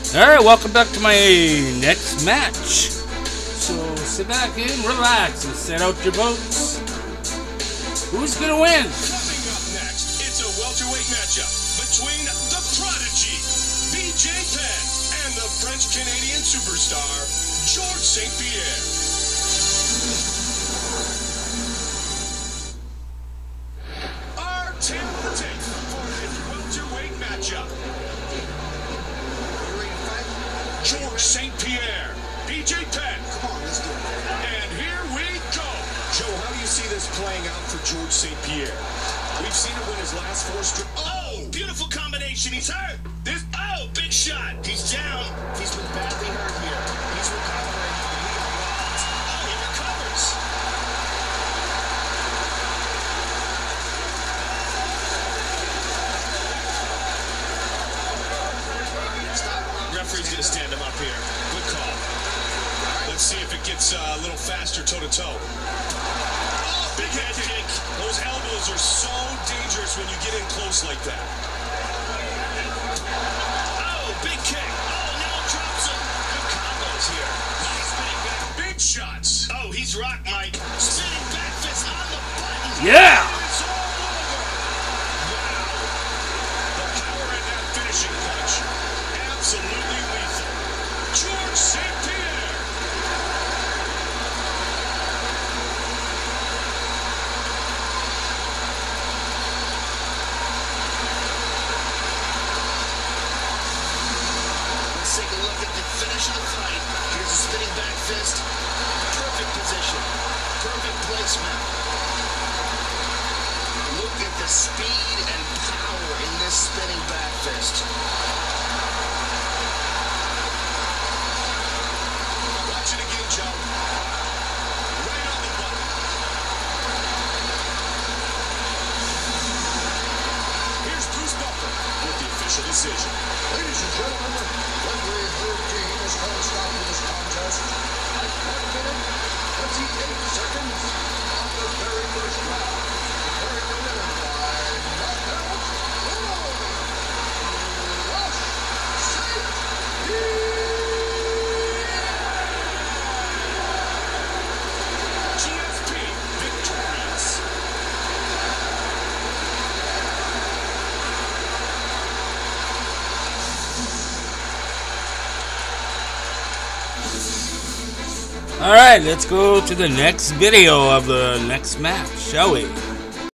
Alright, welcome back to my next match. So sit back and relax and set out your votes. Who's gonna win? Coming up next, it's a welterweight matchup between the Prodigy, BJ Penn, and the French-Canadian superstar, George St-Pierre. Our tale of the tape for this welterweight matchup. George St-Pierre, BJ Penn. Come on, let's do it. And here we go. Joe, how do you see this playing out for George St-Pierre? We've seen him win his last 4 straight. Oh, beautiful combination. He's hurt. Big shot. He's down. He's been badly hurt here. He's recovering. Oh, he recovers. Referee's going to stand him up here. Good call. Let's see if it gets a little faster toe-to-toe. Oh, big head kick. Those elbows are so dangerous when you get in close like that. Oh, big kick. Oh, now drops him. Good combos here. Nice spinning back. Big shots. Oh, he's rocked, Mike. Spinning back fist on the button. Yeah! It's all over. Wow. The power in that finishing punch. Absolutely lethal. George St-Pierre. Let's take a look at the finish of the fight. Here's a spinning back fist. Perfect position. Perfect placement. Look at the speed and power in this spinning back fist. Watch it again, Joe. Right on the button. Here's Bruce Buffer with the official decision. Ladies and gentlemen, referee Herb Dean has called a stop to this contest at 1 minute, 28 seconds of the very first round. Declaring the winner by knockout, GSP victorious. Alright, let's go to the next video of the next match, shall we?